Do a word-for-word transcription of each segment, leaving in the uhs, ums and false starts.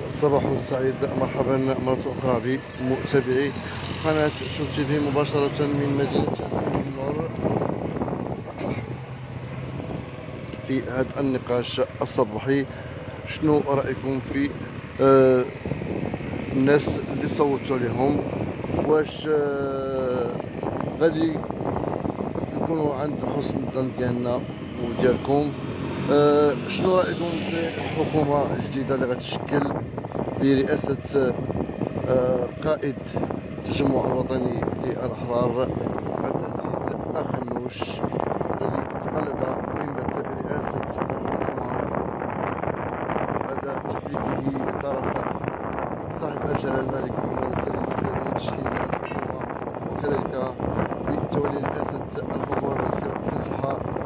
صباح سعيد، مرحبا مرة أخرى بمتابعي قناة شوف تي في مباشرة من مدينة سيدي النور في هذا النقاش الصباحي. شنو رأيكم في آه الناس اللي صوتوا عليهم؟ واش آه غادي يكونوا عند حسن الظن ديالنا وديالكم؟ آه شنو رأيكم في الحكومة الجديدة اللي غتشكل برئاسة آه قائد التجمع الوطني للأحرار عبد العزيز أخنوش، الذي تقلد مهمة رئاسة الحكومة بعد تكليفه من طرف صاحب الجلالة الملك محمد السادس بتشكيل الحكومة، وكذلك بتولي رئاسة الحكومة بعد اكتسح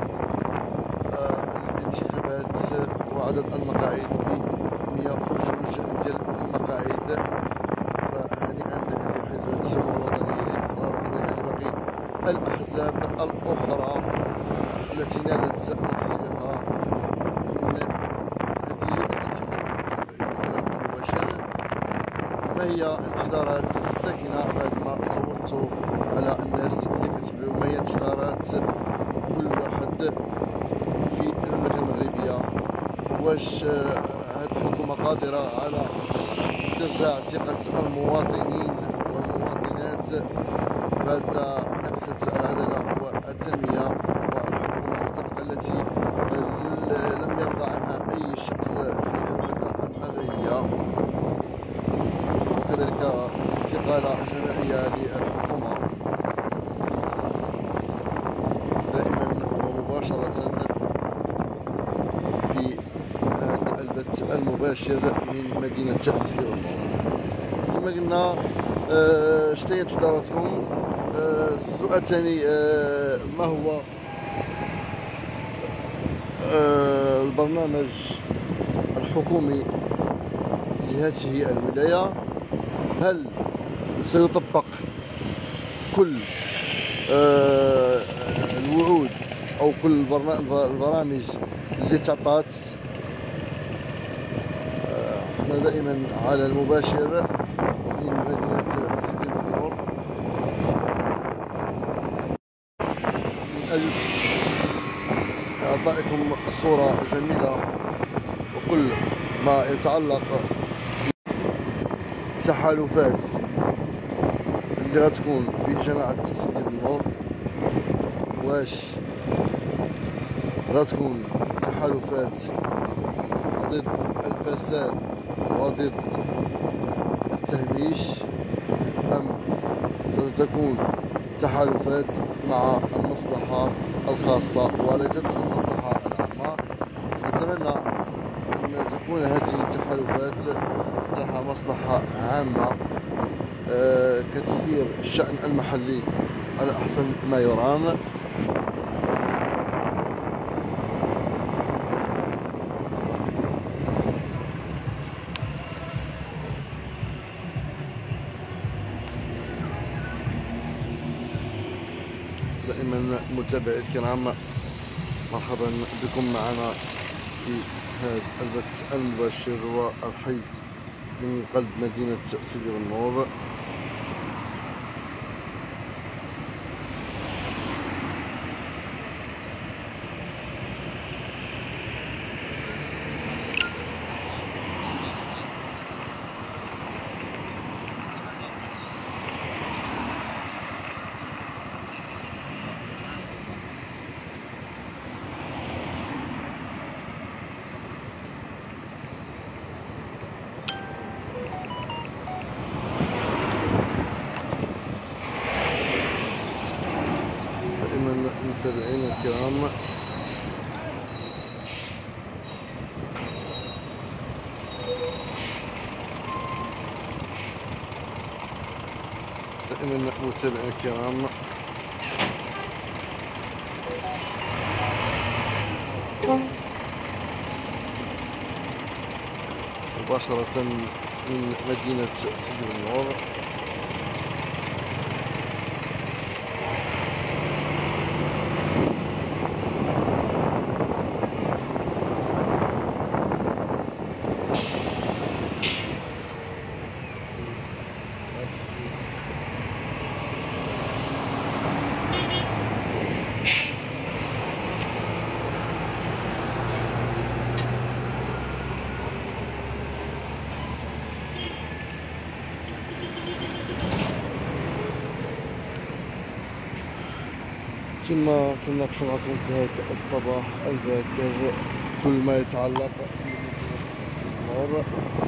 الانتخابات وعدد المقاعد ب مئة وجوج ديال المقاعد. فهنيئا لحزب التجمع الوطني للأحرار وكذلك لباقي الأحزاب الأخرى التي نالت نصيبها من هذه الانتخابات المباشرة. ما هي انتظارات الساكنة بعد ما صوتوا على الناس اللي كتبعوا؟ ما هي انتظارات كل واحد في المملكة المغربية؟ واش هذه الحكومة قادرة على استرجاع ثقة المواطنين والمواطنات بعد نكسة العدالة والتنمية والحكومة السابقة التي لم يرضى عنها أي شخص في المملكة المغربية، وكذلك استقالة جماعية للحكومة دائما ومباشرة في هذا البث المباشر من مدينة سيدي النور. كما قلنا، آه شنو هي انتظاراتكم؟ آه السؤال الثاني، آه ما هو آه البرنامج الحكومي لهذه الولاية؟ هل سيطبق كل آه الوعود أو كل البرامج اللي تعطات؟ احنا دائما على المباشر من مدينة سيدي النور من أجل إعطائكم صورة جميلة وكل ما يتعلق بالتحالفات اللي غتكون في جماعة سيدي النور. واش غتكون تحالفات ضد الفساد وضد التهميش، أم ستكون تحالفات مع المصلحة الخاصة وليست المصلحة العامة؟ نتمنى أن تكون هذه التحالفات لها مصلحة عامة، أه كتسير الشأن المحلي على أحسن ما يرام. دائما متابعي الكرام، مرحبا بكم معنا في هذا البث المباشر والحي من قلب مدينة سيدي النور. متابعينا الكرام، دائما متابعينا الكرام، مباشرة من مدينة سيدي النور. كما كنناقشوا معكم في هذا الصباح الباكر كل ما يتعلق بالنور.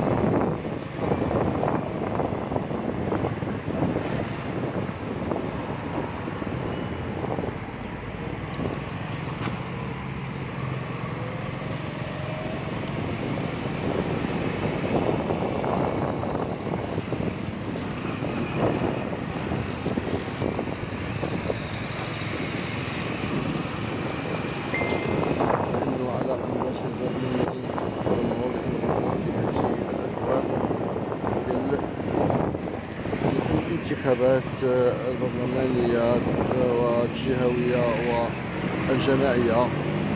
الانتخابات البرلمانية والجهوية والجماعية،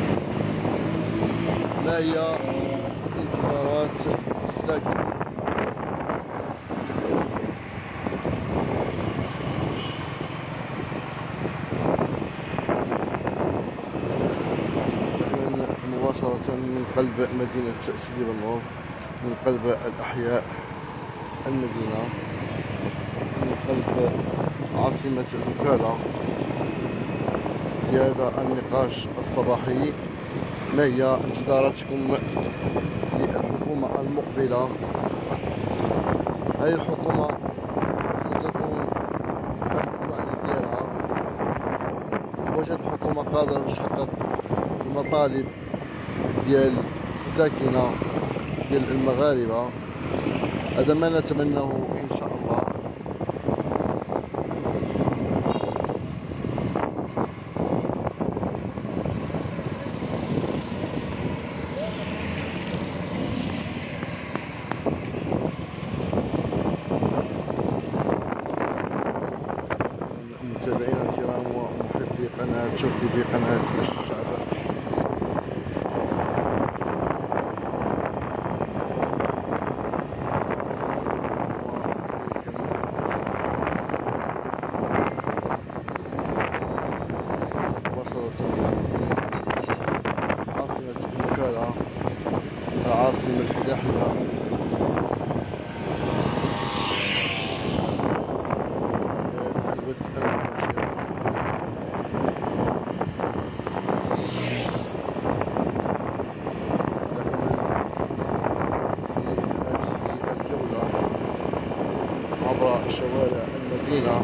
ما هي انتظارات الساكنة؟ مباشرة من قلب مدينة سيدي بنور، من قلب الأحياء المدينة، من قلب عاصمة الوكالة، في هذا النقاش الصباحي. ما هي انتظاراتكم للحكومة المقبلة؟ هذه الحكومة ستكون الوعد ديالها؟ واش هذه الحكومة قادرة باش تحقق المطالب ديال الساكنة ديال المغاربة؟ هذا ما نتمناه إن شاء الله. متابعينا الكرام ومحبي قناة شرطي بقناة الشعب، عاصمة الوكالة، العاصمة الفلاحية، البث المباشر. دائما في هذه الجولة عبر شوارع المدينة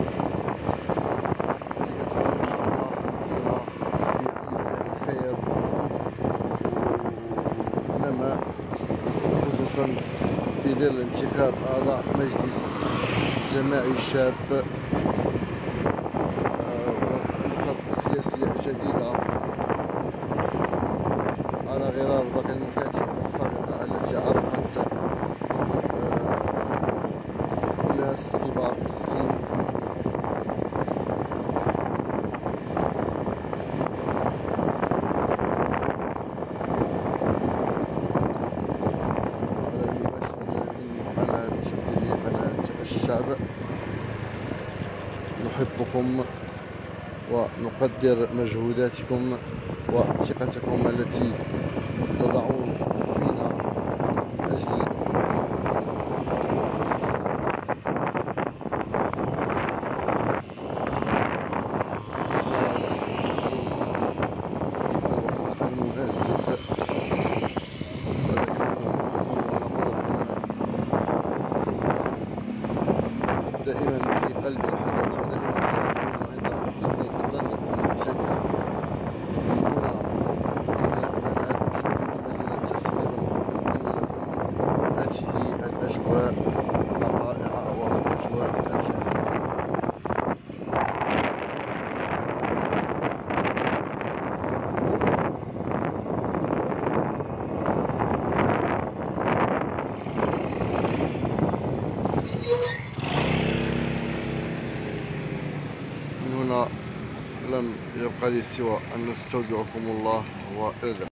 لأتمنى إن شاء الله المدينة الخير والنماء، خصوصا في ظل انتخاب هذا مجلس جماعي شاب ونخب سياسية جديدة على غرار باقي المكاتب السابقة التي عرفت ناس كبار في السن. الشعب نحبكم ونقدر مجهوداتكم وثقتكم التي تضعون فينا أجل الوقت المناسب. دائما في قلب الحدث ودائما سنكون عند حسن ظنكم جميعا. من هنا من قناة شرطي بمدينة سيدي بنور نقدم لكم هذه الأجواء الرائعة والأجواء الجميلة. من هنا لم يبقى لي سوى أن نستودعكم الله وإلى